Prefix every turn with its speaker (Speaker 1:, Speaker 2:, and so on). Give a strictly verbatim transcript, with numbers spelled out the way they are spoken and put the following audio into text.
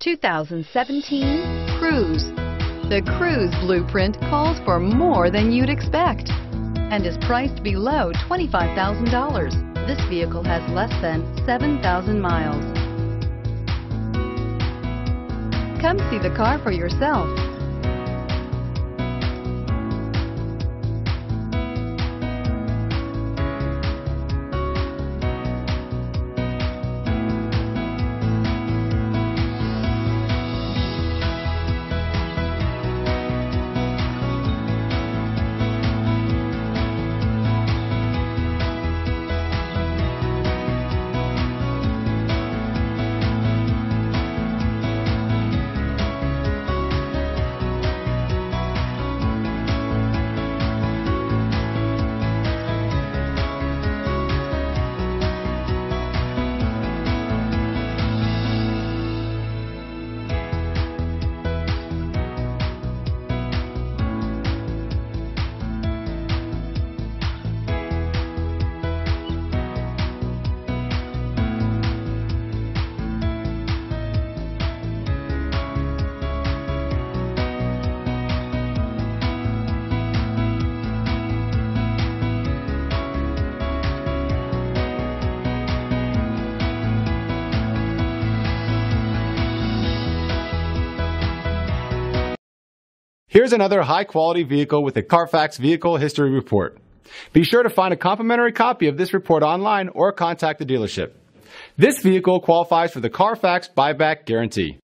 Speaker 1: two thousand seventeen Cruze. The Cruze blueprint calls for more than you'd expect and is priced below twenty-five thousand dollars. This vehicle has less than seven thousand miles. Come see the car for yourself.
Speaker 2: Here's another high-quality vehicle with a Carfax Vehicle History Report. Be sure to find a complimentary copy of this report online or contact the dealership. This vehicle qualifies for the Carfax Buyback Guarantee.